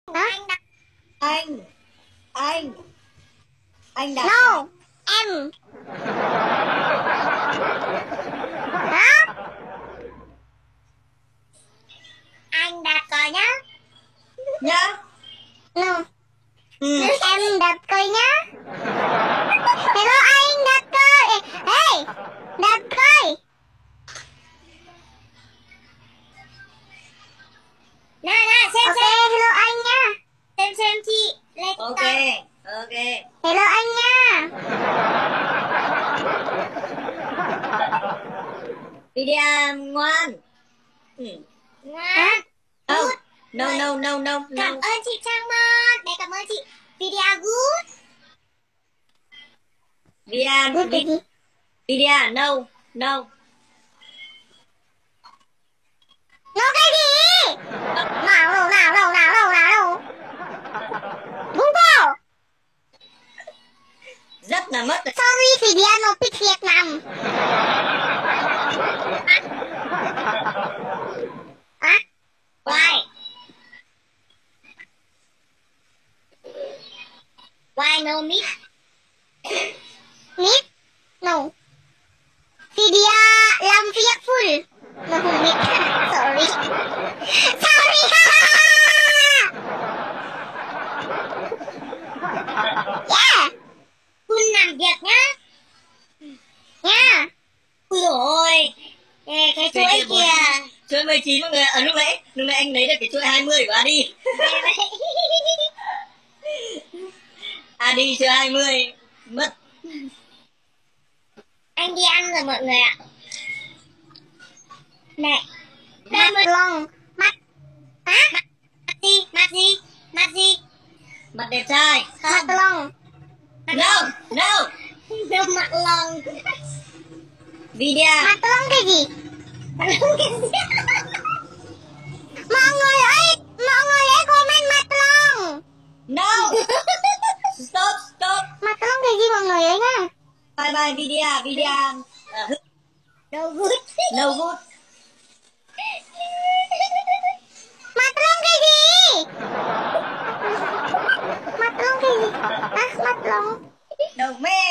Anh đặt. No, em. Hả? Anh đặt coi nhá. Nhá. No. Em đặt coi nhá. Hello anh đặt coi. Hey, đặt coi. Nè, xem. Ok, hello anh nha. Xem chị. Ok. Hello anh nha. Video ngoan. Ngoan. No. Cảm ơn chị Trang Mon. Đây, cảm ơn chị. Video good. Video no. Nó cái gì? Nào. Đúng không? Rất là mất. Sorry, video nó pick Việt Nam. Why no meat? Meat? No. Video làm việc full. No meat. Sorry. Yeah. Full làm việc nhá. Nha. Ui dồi ôi. Cái chuỗi kìa. Chuỗi 19 mọi người. Lúc nãy anh lấy được cái chuỗi 20 của Adi. Adi chuỗi 20 mất. Anh đi ăn rồi mọi người ạ. Này. Mắt long. Mắt. Hả? Mắt gì? Mặt đẹp trai. Mắt long. No. Đâu mặt long. Video. Mặt long cái gì? Mọi người ơi comment mặt long. No. Stop. Mặt long cái gì mọi người ơi nha. Bye video. No good. Mặt long cái gì? Mặt long. Đầu mê.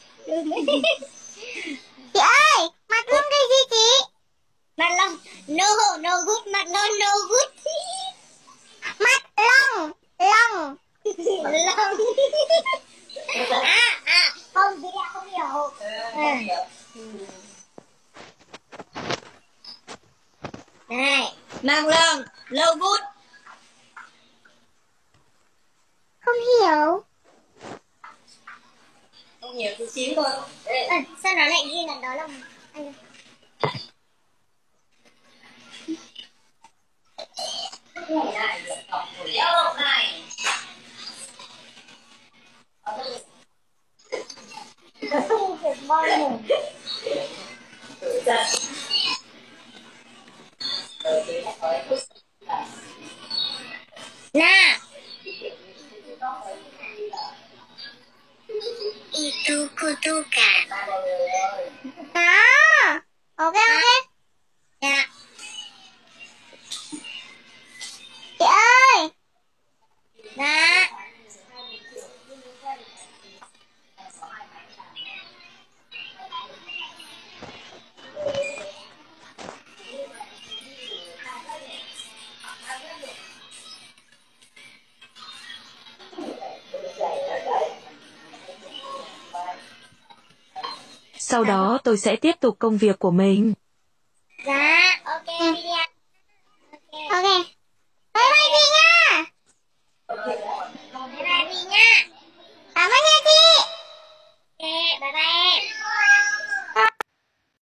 Chị ơi, mặt long cái gì chị? Mặt long. No good. Mặt long no good. Mặt long. Không, video không hiểu. Này, Mang lông. Lâu good. không hiểu. Không hiểu chút xíu thôi. Sao nó lại ghi là đó là anh. Nah. Itu kutukan. Ok. Dạ. Chị ơi. Dạ. Sau đó tôi sẽ tiếp tục công việc của mình. Dạ.